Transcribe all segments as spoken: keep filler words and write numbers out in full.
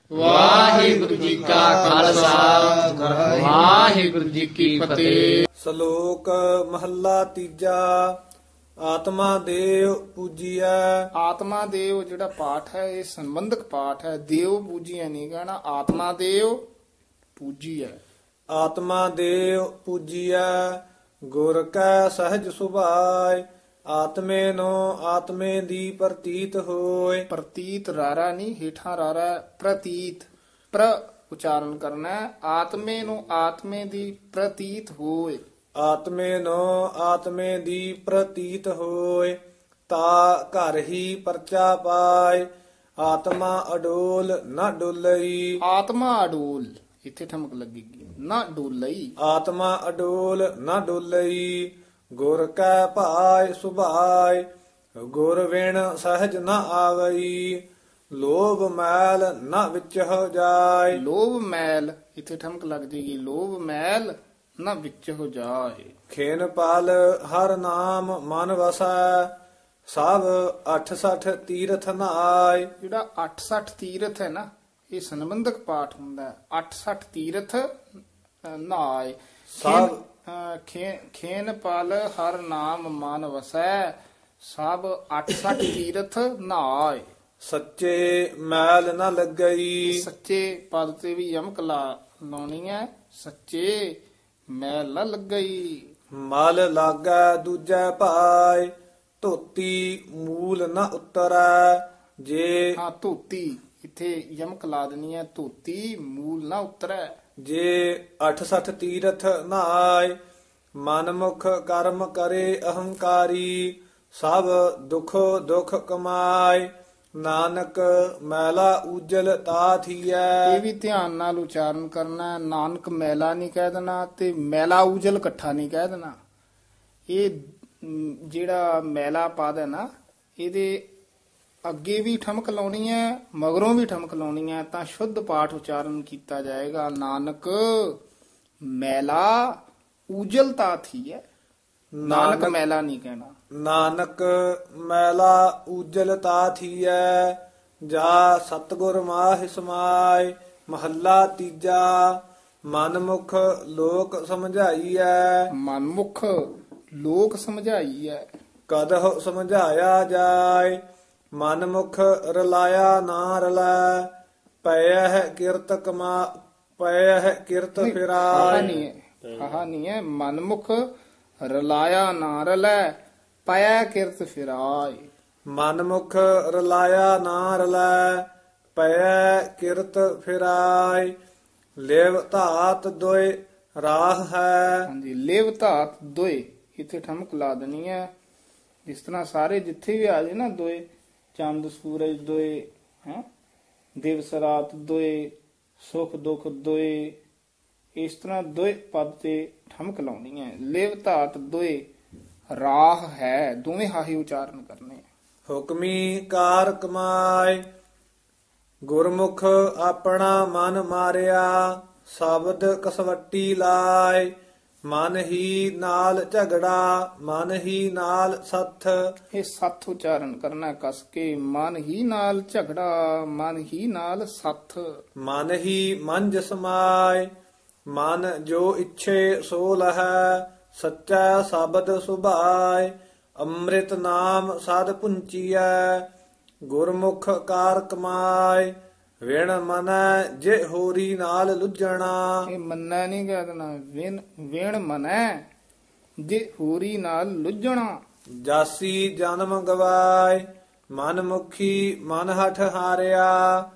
ਵਾਹਿਗੁਰੂ ਜੀ ਕਾ ਖਾਲਸਾ ਵਾਹਿਗੁਰੂ ਜੀ ਕੀ ਫਤਿਹ। ਸ਼ਲੋਕ ਮਹੱਲਾ ਤੀਜਾ। ਆਤਮਾ ਦੇਵ ਪੂਜੀਐ। ਆਤਮਾ ਦੇਵ ਜਿਹੜਾ ਪਾਠ ਹੈ ਇਹ ਸੰਬੰਧਕ ਪਾਠ ਹੈ। ਦੇਵ ਪੂਜੀਐ ਨਹੀਂ ਕਹਿਣਾ, ਆਤਮਾ ਦੇਵ ਪੂਜੀਐ। ਆਤਮਾ ਦੇਵ ਪੂਜੀਐ ਗੁਰ ਕੈ ਸਹਿਜ ਸੁਭਾਇ। ਆਤਮੇ ਨੋ ਆਤਮੇ ਦੀ ਪ੍ਰਤੀਤ ਹੋਏ। ਪ੍ਰਤੀਤ ਰਾਰਾ ਨਹੀਂ, ਹੇਠਾਂ ਰਾਰਾ ਹੈ, ਪ੍ਰਤੀਤ ਪ੍ਰ ਉਚਾਰਨ ਕਰਨਾ ਹੈ। ਆਤਮੇ ਨੂੰ ਆਤਮੇ ਦੀ ਪ੍ਰਤੀਤ ਹੋਏ। ਆਤਮੇ ਨੋ ਆਤਮੇ ਦੀ ਪ੍ਰਤੀਤ ਹੋਏ। ਤਾ ਘਰ ਹੀ ਪਰਚਾ ਪਾਏ। ਆਤਮਾ ਅਡੋਲ ਨਾ ਡੁੱਲਈ। ਆਤਮਾ ਅਡੋਲ ਇੱਥੇ ਠਮਕ ਲੱਗੇਗੀ, ਨਾ ਡੋਲਈ। ਆਤਮਾ ਅਡੋਲ ਨਾ ਡੁੱਲਈ। ਗੁਰ ਕੈ ਭਾਇ ਸੁਭਾਇ। ਗੁਰ ਵਿਣ ਸਹਿਜ ਨਾ ਆਵਈ। ਲੋਭ ਮੈਲ ਨਾ ਵਿੱਚ ਹੋ ਜਾਏ। ਲੋਭ ਮੈਲ ਇੱਥੇ ਠਮਕ ਲੱਗ ਜਾਏਗੀ, ਲੋਭ ਮੈਲ ਨਾ ਵਿੱਚ ਹੋ ਜਾਏ। ਖੇਨ ਪਾਲ ਹਰ ਨਾਮ ਮਨ ਵਸੈ। ਸਭ ਅੱਠ ਸਠ ਤੀਰਥ ਨਾਏ। ਜਿਹੜਾ ਅੱਠ ਸੱਠ ਤੀਰਥ ਹੈ ਨਾ, ਇਹ ਸੰਬੰਧਕ ਪਾਠ ਹੁੰਦਾ ਹੈ। ਅੱਠ ਸੱਠ ਤੀਰਥ ਅ, ਨਹਾਏ। ਸਭ ਅ, ਖੇ- ਖੇਨ ਪਲ ਹਰ ਨਾਮ ਮਨ ਵਸੈ। ਸਭ ਅੱਠ ਸੱਠ ਤੀਰਥ ਨਹਾਏ। ਸੱਚੇ ਮੈਲ ਨਾ ਲੱਗਈ। ਸੱਚੇ ਪਦ ਤੇ ਵੀ ਯਮਕ ਲਾ ਲਾਉਣੀ ਹੈ। ਸੱਚੇ ਮੈਲ ਨਾ ਲੱਗਈ। ਮਲ ਲਾਗੈ ਦੂਜੈ ਭਾਇ। ਧੋਤੀ ਮੂਲ ਨਾ ਉਤਰੈ। ਜੇ ਹਾਂ, ਧੋਤੀ ਇੱਥੇ ਯਮਕ ਲਾ ਦੇਣੀ ਹੈ। ਧੋਤੀ ਮੂਲ ਨਾ ਉਤਰੈ। ਜੇ ਅੱਠ ਸਠ ਤੀਰਥ ਨਹਾਏ। ਮਨਮੁਖ ਕਰਮ ਕਰੇ ਅਹੰਕਾਰੀ। ਸਭ ਦੁਖ ਦੁਖ ਕਮਾਏ। ਨਾਨਕ ਮੈਲਾ ਉਜਲ ਤਾ ਥੀਐ। ਇਹ ਵੀ ਧਿਆਨ ਨਾਲ ਉਚਾਰਨ ਕਰਨਾ ਹੈ। ਨਾਨਕ ਮੈਲਾ ਨਹੀਂ ਕਹਿ ਦੇਣਾ ਤੇ ਮੈਲਾ ਉਜਲ ਇਕੱਠਾ ਨਹੀਂ ਕਹਿ ਦੇਣਾ। ਇਹ ਅਮ, ਜਿਹੜਾ ਮੈਲਾ ਪਦ ਹੈ ਨਾ, ਇਹਦੇ ਅੱਗੇ ਵੀ ਠਮਕ ਲਾਉਣੀ ਹੈ, ਮਗਰੋਂ ਵੀ ਠਮਕ ਲਾਉਣੀ ਹੈ, ਤਾਂ ਸ਼ੁੱਧ ਪਾਠ ਉਚਾਰਨ ਕੀਤਾ ਜਾਏਗਾ। ਨਾਨਕ ਮੈਲਾ ਉਜਲਤਾ ਥੀ ਹੈ। ਨਾਨਕ ਮੈਲਾ ਨਹੀਂ ਕਹਿਣਾ। ਨਾਨਕ ਮੈਲਾ ਉਜਲ ਤਾ ਥੀਐ। ਜਾ ਸਤਿਗੁਰ ਮਾਹਿ ਸਮਾਏ। ਮਹੱਲਾ ਤੀਜਾ। ਮਨਮੁਖ ਲੋਕ ਸਮਝਾਈਐ। ਮਨਮੁਖ ਲੋਕ ਸਮਝਾਈ ਹੈ। ਕਦਹੁ ਸਮਝਾਇਆ ਜਾਏ। ਮਨਮੁਖ ਰਲਾਇਆ ਨਾ ਰਲੈ। ਪਇਐ ਕਿਰਤ ਕਮਾ ਪਇਐ ਕਿਰਤ ਆਹ ਫਿਰਾਏ। ਨਹੀਂ ਹੈ, ਆਹ ਨਹੀਂ ਹੈ। ਮਨਮੁਖ ਰਲਾਇਆ ਨਾ ਰਲੈ, ਪਾਇਆ ਕਿਰਤ ਫਿਰਾਏ। ਮਨਮੁਖ ਰਲਾਇਆ ਨਾ ਰਲੈ। ਪਇਐ ਕਿਰਤ ਫਿਰਾਏ। ਲਿਵ ਧਾਤ ਦੋਇ ਰਾਹ ਹੈ। ਹਾਂਜੀ, ਲਿਵ ਧਾਤ ਦੋਏ ਇੱਥੇ ਠਮਕ ਲਾ ਦੇਣੀ ਹੈ। ਜਿਸ ਤਰ੍ਹਾਂ ਸਾਰੇ ਜਿੱਥੇ ਵੀ ਆ ਜਾਏ ਨਾ, ਦੋਏ ਚੰਦ ਸੂਰਜ ਦੋਏ, ਹੈ ਦਿਵਸ ਰਾਤ ਦੋਏ, ਸੁਖ ਦੁਖ ਦੋਏ, ਇਸ ਤਰ੍ਹਾਂ ਦੋਏ ਪਦ ਤੇ ਠਮਕ ਲਾਉਣੀ ਹੈ। ਲਿਵ ਧਾਤ ਦੋਏ ਰਾਹ ਹੈ, ਦੋਵੇਂ ਹਾਹੀ ਉਚਾਰਨ ਕਰਨੇ। ਹੁਕਮੀ ਕਾਰ ਕਮਾਏ। ਗੁਰਮੁਖ ਆਪਣਾ ਮਨ ਮਾਰਿਆ। ਸ਼ਬਦ ਕਸਵੱਟੀ ਲਾਏ। ਮਨ ਹੀ ਨਾਲ ਝਗੜਾ ਮਨ ਹੀ ਨਾਲ ਸੱਥ। ਇਹ ਸੱਥ ਉਚਾਰਨ ਕਰਨਾ ਕਸ ਕੇ। ਮਨ ਹੀ ਨਾਲ ਝਗੜਾ ਮਨ ਹੀ ਨਾਲ ਸੱਥ। ਮਨ ਹੀ ਮੰਜ ਸਮਾਏ। ਮਨ ਜੋ ਇੱਛੇ ਸੋ ਲਹੈ। ਸੱਚਾ ਸ਼ਬਦ ਸੁਭਾਏ। ਅੰਮ੍ਰਿਤ ਨਾਮ ਸਾਧ ਪੁੰਚੀਐ। ਗੁਰਮੁਖ ਕਾਰ ਕਮਾਏ। ਵਿਣ ਮਨੈ ਜੇ ਹੋਰੀ ਨਾਲ ਲੁੱਜਣਾ। ਇਹ ਮੰਨੈ ਨਹੀਂ ਕਹਿ ਦੇਣਾ, ਵਿਣ ਵਿਣ ਮਨੈ ਜੇ ਹੋਰੀ ਨਾਲ ਲੁੱਝਣਾ। ਜਾਸੀ ਜਨਮ ਗਵਾਏ। ਮਨ ਮੁਖੀ ਮਨ ਹਠ ਹਾਰਿਆ।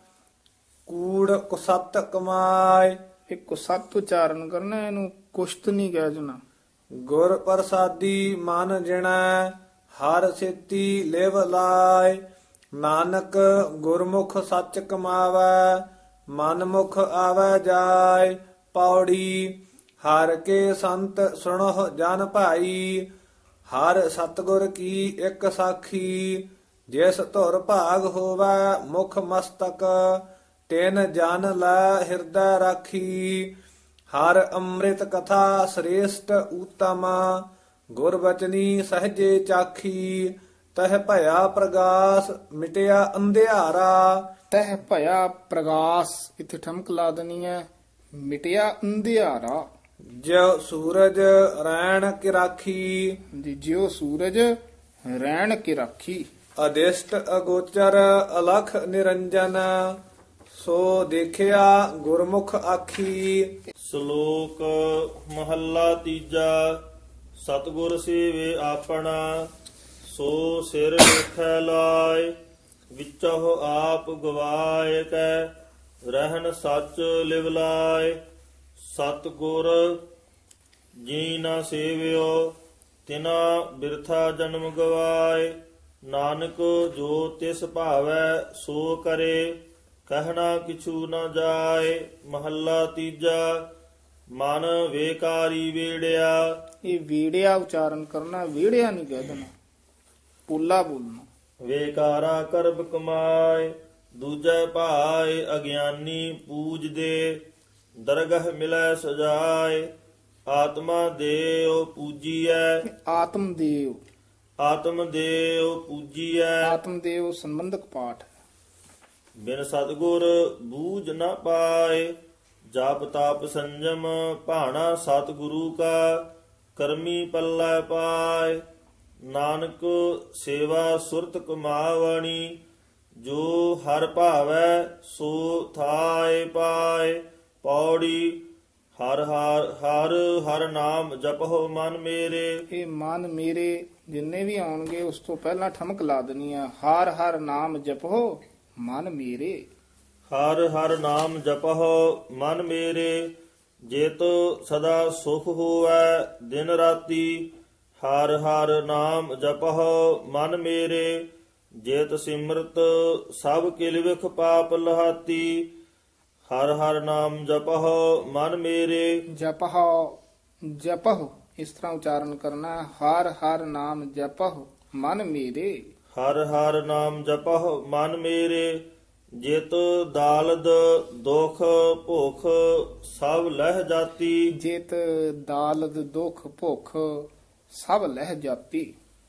ਕੂੜ ਕੁਸਤ ਕਮਾਏ। ਇਹ ਕੁਸਤ ਉਚਾਰਨ ਕਰਨਾ, ਇਹਨੂੰ ਕੁਸ਼ਤ ਨਹੀਂ ਕਹਿ ਦੇਣਾ। ਗੁਰ ਪ੍ਰਸਾਦੀ ਮਨ ਜਿਣੈ। ਹਰ ਸੇਤੀ ਲਿਵ ਲਾਏ। ਨਾਨਕ ਗੁਰਮੁਖ ਸੱਚ ਕਮਾਵੈ। ਮਨਮੁਖ ਆਵੈ ਜਾਏ। ਪੌੜੀ ਹਰ ਕੇ ਸੰਤ ਸੁਣੋ ਜਨ ਭਾਈ। ਹਰ ਸਤਿਗੁਰ ਕੀ ਇੱਕ ਸਾਖੀ। ਜਿਸ ਧੁਰ ਭਾਗ ਹੋਵੈ ਮੁਖ ਮਸਤਕ। ਤਿਨ ਜਨ ਲੈ ਹਿਰਦੈ ਰਾਖੀ। ਹਰ ਅੰਮ੍ਰਿਤ ਕਥਾ ਸ੍ਰੇਸ਼ਟ ਊਤਮ। ਗੁਰ ਬਚਨੀ ਸਹਜੇ ਚਾਖੀ। ਤਹ ਭਇਆ ਪ੍ਰਗਾਸ ਮਿਟਿਆ ਅੰਧਿਆਰਾ। ਤਹਿ ਭਇਆ ਪ੍ਰਗਾਸ, ਇੱਥੇ ਠਮਕ ਲਾ ਦੇਣੀ ਹੈ, ਮਿਟਿਆ ਅੰਧਿਆਰਾ। ਜਿਉ ਸੂਰਜ ਰੈਣ ਕੀ ਰਾਖੀ, ਜੀ ਜਿਉ ਸੂਰਜ ਰਹਿਣ ਕੀ ਰਾਖੀ। ਅਦਿਸ਼ਟ ਅਗੋਚਰ ਅਲਖ ਨਿਰੰਜਨ, ਸੋ ਦੇਖਿਆ ਗੁਰਮੁਖ ਆਖੀ। ਸ਼ਲੋਕ ਮਹੱਲਾ ਤੀਜਾ। ਸਤਿਗੁਰ ਸੇਵੇ ਆਪਣਾ, ਸੋ ਸਿਰ ਵੇਖੈ ਲਾਇ। ਵਿਚਹੁ ਆਪ ਗਵਾਏ ਕੈ, ਰਹਿਣ ਸੱਚ ਲਿਵ ਲਾਇ। ਸਤਿਗੁਰ ਜੀ ਨਾ ਸੇਵਿਓ, ਤਿਨਾ ਬਿਰਥਾ ਜਨਮ ਗਵਾਏ। ਨਾਨਕ ਜੋ ਤਿਸ ਭਾਵੈ ਸੋ ਕਰੇ, ਕਹਿਣਾ ਕਿਛੂ ਨ ਜਾਏ। ਮਹੱਲਾ ਤੀਜਾ। ਮਨ ਵੇਕਾਰੀ ਵੇੜਿਆ। ਇਹ ਵੀੜਿਆ ਉਚਾਰਨ ਕਰਨਾ, ਵੀੜਿਆ ਨਹੀਂ ਕਹਿ ਦੇਣਾ, ਪੋਲਾ ਬੋਲਣਾ। ਵੇਕਾਰਾ ਕਰਬ ਕਮਾਏ, ਦੂਜੈ ਭਾਏ ਅਗਿਆਨੀ ਪੂਜਦੇ। ਦਰਗਹ ਮਿਲੈ ਸਜਾਏ, ਆਤਮਾ ਦੇਉ ਪੂਜੀਐ। ਆਤਮ ਦੇਵ, ਆਤਮ ਦੇਉ ਪੂਜੀਐ। ਆਤਮ ਦੇਵ ਸੰਬੰਧਕ ਪਾਠ ਹੈ। ਬਿਨ ਸਤਿਗੁਰ ਬੂਝ ਨ ਪਾਏ, ਜਪ ਤਾਪ ਸੰਜਮ ਭਾਣਾ ਸਤਿਗੁਰੂ ਕਾ। ਕਰਮੀ ਪੱਲੇ ਪਾਏ, ਨਾਨਕ ਸੇਵਾ ਸੁਰਤ ਕਮਾਵਣੀ। ਜੋ ਹਰ ਭਾਵੈ ਸੋ ਥਾਇ ਪਾਏ। ਪੌੜੀ ਹਰ ਹਰ ਹਰ ਹਰ ਨਾਮ ਜਪਹੁ ਮਨ ਮੇਰੇ। ਇਹ ਮਨ ਮੇਰੇ ਜਿੰਨੇ ਵੀ ਆਉਣਗੇ ਉਸ ਤੋਂ ਪਹਿਲਾਂ ਠਮਕ ਲਾ ਦੇਣੀ ਆ, ਹਰ ਹਰ ਨਾਮ ਜਪੋ ਮਨ ਮੇਰੇ। ਹਰ ਹਰ ਨਾਮ ਜਪਹੁ ਮਨ ਮੇਰੇ, ਜੇਤੁ ਸਦਾ ਸੁਖ ਹੋਵੈ ਦਿਨ ਰਾਤੀ। ਹਰ ਹਰ ਨਾਮ ਜਪਹੁ ਮਨ ਮੇਰੇ, ਜੇਤ ਸਿਮਰਤ ਸਭ ਕਿਲ ਵਿਖ ਪਾਪ ਲਹਾਤੀ। ਹਰ ਹਰ ਨਾਮ ਜਪਹੁ ਮਨ ਮੇਰੇ। ਜਪਹੁ, ਜਪਹੁ ਇਸ ਤਰ੍ਹਾਂ ਉਚਾਰਨ ਕਰਨਾ, ਹਰ ਹਰ ਨਾਮ ਜਪਹੁ ਮਨ ਮੇਰੇ। ਹਰ ਹਰ ਨਾਮ ਜਪਹੁ ਮਨ ਮੇਰੇ, ਜਿਤ ਦਾਲਦ ਦੁਖ ਭੁਖ ਸਭ ਲਹਿ ਜਾਤੀ। ਜਿਤ ਦਾਲਦ ਦੁਖ ਭੁਖ ਸਭ ਲਹਿ ਜਾਤੀ।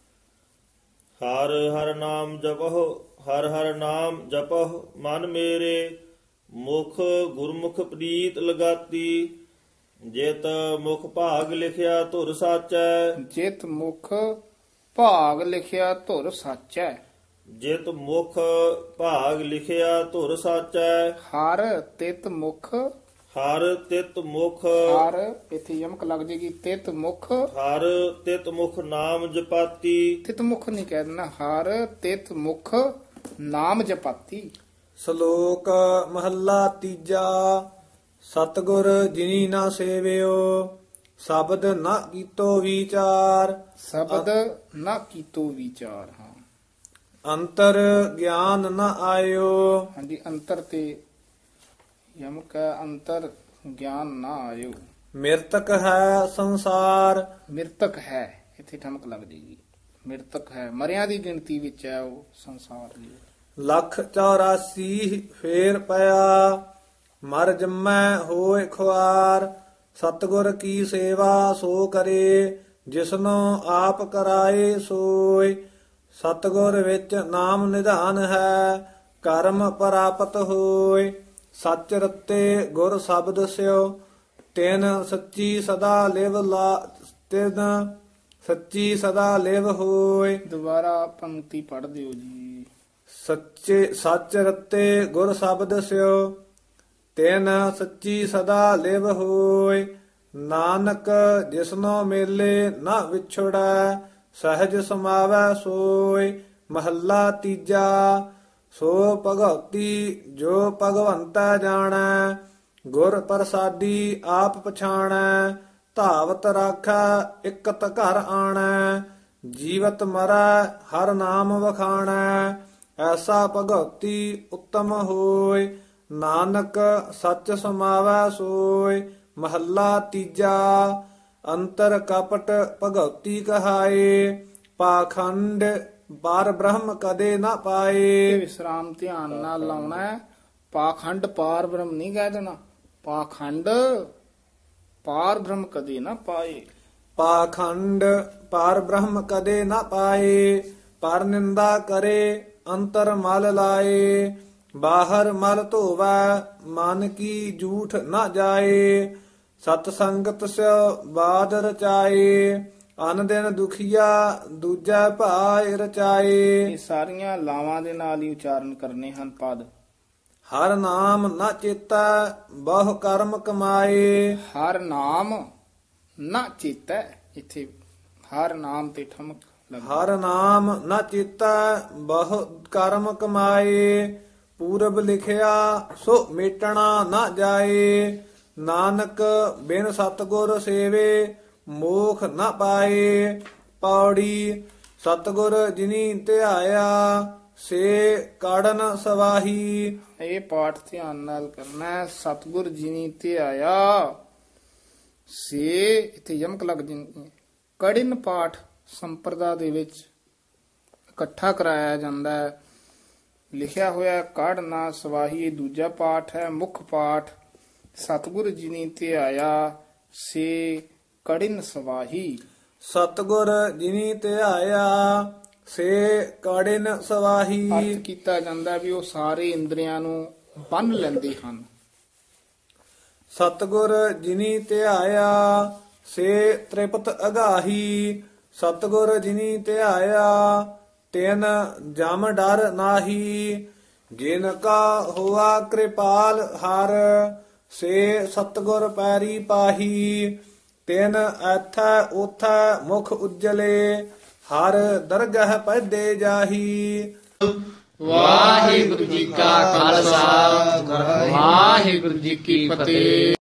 ਹਰ ਹਰ ਨਾਮ ਜਪਹੁ ਹਰ ਹਰ ਨਾਮ ਜਪਹੁ ਮਨ ਮੇਰੇ, ਮੁਖ ਗੁਰਮੁਖ ਪ੍ਰੀਤ ਲਗਾਤੀ। ਜਿਤ ਮੁਖ ਭਾਗ ਲਿਖਿਆ ਧੁਰ ਸਾਚੈ। ਜਿਤ ਮੁਖ ਭਾਗ ਲਿਖਿਆ ਧੁਰ ਸਾਚੈ। ਜਿਤ ਮੁਖ ਭਾਗ ਲਿਖਿਆ ਧੁਰ ਸਾਚੈ। ਹਰ ਤਿਤ ਮੁਖ, ਹਰ ਤਿਤ ਮੁਖ ਹਰ ਇੱਥੇ ਯਮਕ ਲੱਗ ਜੇਗੀ, ਤਿਤ ਮੁਖ। ਹਰ ਤਿਤ ਮੁਖ ਨਾਮ ਜਪਾਤੀ। ਤਿਤ ਮੁਖ ਨਹੀਂ ਕਹਿ ਦੇਣਾ, ਹਰ ਤਿਤ ਮੁਖ ਨਾਮ ਜਪਾਤੀ। ਸ਼ਲੋਕ ਮਹੱਲਾ ਤੀਜਾ। ਸਤਿਗੁਰ ਜਿਨੀ ਨਾ ਸੇਵਿਓ, ਸ਼ਬਦ ਨਾ ਕੀਤੋ ਵਿਚਾਰ। ਸ਼ਬਦ ਨਾ ਕੀਤੋ ਵਿਚਾਰ। ਹਾਂ, ਅੰਤਰ ਗਿਆਨ ਨ ਆਇਓ। ਹਾਂਜੀ, ਅੰਤਰ ਤੇ ਯਮਕ ਹੈ, ਅੰਤਰ ਗਿਆਨ ਨਾ ਆਇਓ। ਮਿਰਤਕ ਹੈ ਸੰਸਾਰ। ਮਿਰਤਕ ਹੈ, ਇੱਥੇ ਠਮਕ ਲੱਗ ਜੇਗੀ, ਮਿਰਤਕ ਹੈ, ਮਰਿਆਂ ਦੀ ਗਿਣਤੀ ਵਿੱਚ ਹੈ ਉਹ ਸੰਸਾਰ ਦੀ। ਲੱਖ ਚੌਰਾਸੀ ਫੇਰ ਪਿਆ, ਮਰ ਜੰਮੈ ਹੋਏ ਖੁਆਰ। ਸਤਿਗੁਰ ਕੀ ਸੇਵਾ ਸੋ ਕਰੇ, ਜਿਸਨੋ ਆਪ ਕਰਾਏ ਸੋਏ। ਸਤਿਗੁਰ ਵਿੱਚ ਨਾਮ ਨਿਧਾਨ ਹੈ, ਕਰਮ ਪ੍ਰਾਪਤ ਹੋਏ। ਸੱਚ ਰਤੇ ਗੁਰ ਸ਼ਬਦ ਸਿਓ, ਤਿਨ ਸੱਚੀ ਸਦਾ ਲਿਵ ਲਾ। ਤਿਨ ਸੱਚੀ ਸਦਾ ਲਿਵ ਹੋਏ। ਦੁਬਾਰਾ ਪੰਕਤੀ ਪੜ੍ਹ ਦਿਓ ਜੀ। ਸੱਚੇ ਸੱਚ ਰਤੇ ਗੁਰ ਸ਼ਬਦ ਸਿਓ, ਤਿਨ ਸੱਚੀ ਸਦਾ ਲਿਵ ਹੋਏ। ਨਾਨਕ ਜਿਸਨੋ ਮੇਲੇ ਨਾ ਵਿਛੜੈ, ਸਹਿਜ ਸਮਾਵੈ ਸੋਏ। ਮਹੱਲਾ ਤੀਜਾ। ਸੋ ਭਗਉਤੀ ਜੋ ਭਗਵੰਤੈ ਜਾਣੈ, ਗੁਰ ਪ੍ਰਸਾਦੀ ਆਪ ਪਛਾਣੈ। ਧਾਵਤ ਰਾਖੈ ਇਕਤ ਘਰ ਆਣੈ, ਜੀਵਤ ਮਰੈ ਹਰ ਨਾਮ ਵਖਾਣੈ। ਐਸਾ ਭਗਉਤੀ ਉੱਤਮ ਹੋਏ, ਨਾਨਕ ਸੱਚ ਸਮਾਵੈ ਸੋਏ। ਮਹੱਲਾ ਤੀਜਾ। ਅੰਤਰ ਕਪਟ ਭਗਉਤੀ ਕਹਾਏ, ਪਾਖੰਡ ਪਰ ਬ੍ਰਹਮ ਕਦੇ ਨਾ ਇਹ ਪਾਏ। ਵਿਸਰਾਮ ਧਿਆਨ ਨਾਲ ਲਾਉਣਾ ਹੈ। ਪਾਖੰਡ ਪਾਰ ਬ੍ਰਹਮ ਨਹੀਂ ਕਹਿ ਦੇਣਾ, ਪਾਖੰਡ ਪਾਰ ਬ੍ਰਹਮ ਕਦੇ ਨਾ ਪਾਏ। ਪਾਖੰਡ ਪਰ ਬ੍ਰਹਮ ਕਦੇ ਨਾ ਪਾਏ, ਪਰ ਨਿੰਦਾ ਕਰੇ ਅੰਤਰ ਮਲ ਲਾਏ। ਬਾਹਰ ਮਲ ਧੋਵੈ ਮਨ ਕੀ ਝੂਠ ਨਾ ਜਾਏ। ਸਤ ਸੰਗਤ ਸਿਉ ਬਾਦ ਰਚਾਏ। ਅਨ ਦਿਨ ਦੁਖੀਆ ਦੂਜੈ ਭਾਇ ਰਚਾਏ। ਇਹ ਸਾਰੀਆਂ ਲਾਵਾਂ ਦੇ ਨਾਲ ਹੀ ਉਚਾਰਨ ਕਰਨੇ ਹਨ ਪਦ। ਹਰ ਨਾਮ ਨਾ ਚੇਤਾ ਬਹੁ ਕਰਮ ਕਮਾਏ। ਹਰ ਨਾਮ ਨਾ ਚੇਤੈ, ਇੱਥੇ ਹਰ ਨਾਮ ਤੇ ਠਮਕ ਲੱਗ। ਹਰ ਨਾਮ ਨਾ ਚੇਤਾ ਬਹੁ ਕਰਮ ਕਮਾਏ। ਪੂਰਬ ਲਿਖਿਆ ਸੋ ਮੇਟਣਾ ਨਾ ਜਾਏ। ਨਾਨਕ ਬਿਨ ਸਤਗੁਰ ਸੇਵੇ ਮੋਖ ਨਾ ਪਾਏ। ਪੌੜੀ ਸਤਗੁਰ ਜਿਨੀ ਧਿਆਇਆ ਸੇ ਕੜਨ ਸਵਾਹੀ। ਇਹ ਪਾਠ ਧਿਆਨ ਨਾਲ ਕਰਨਾ ਹੈ। ਸਤਿਗੁਰ ਜੀ ਨੇ ਧਿਆਇਆ ਸੇ, ਇੱਥੇ ਯਮਕ ਲੱਗ ਜਾਂਦੀ ਹੈ। ਕੜਿਨ ਪਾਠ ਸੰਪਰਦਾ ਦੇ ਵਿੱਚ ਇਕੱਠਾ ਕਰਾਇਆ ਜਾਂਦਾ ਹੈ। ਲਿਖਿਆ ਹੋਇਆ ਕੜ ਨਾ ਸਵਾਹੀ, ਇਹ ਦੂਜਾ ਪਾਠ ਹੈ। ਮੁੱਖ ਪਾਠ ਸਤਿਗੁਰ ਜੀ ਨੇ ਧਿਆਇਆ ਸੇ ਕੜਿਨ ਸਵਾਹੀ। ਸਤਗੁਰ ਜਿਨੀ ਧਿਆਇਆ ਸੇ ਕੜਿਨ ਸਵਾਹੀ। ਅਰਥ ਕੀਤਾ ਜਾਂਦਾ ਵੀ ਉਹ ਸਾਰੇ ਇੰਦਰੀਆਂ ਨੂੰ ਬੰਨ ਲੈਂਦੇ ਹਨ। ਸਤਗੁਰ ਜਿਨੀ ਧਿਆਇਆ ਸੇ ਤ੍ਰਿਪਤ ਅਗਾਹੀ। ਸਤਗੁਰ ਜਿਨੀ ਧਿਆਇਆ ਤਿਨ ਜਮ ਡਰ ਨਾਹੀ। ਜਿਨ ਕਾ ਹੋਆ ਕਿਰਪਾਲ ਹਰ ਸੇ ਸਤਗੁਰ ਪੈਰੀ ਪਾਹੀ। ਤਿਨ ਐਥੈ ਉਥੈ ਮੁਖ ਉਜਲੇ ਹਰ ਦਰਗਹ ਪੈਦੇ ਜਾਹੀ। ਵਾਹਿਗੁਰੂ ਜੀ ਕਾ ਖਾਲਸਾ ਵਾਹਿਗੁਰੂ ਜੀ ਕੀ ਫਤਿਹ।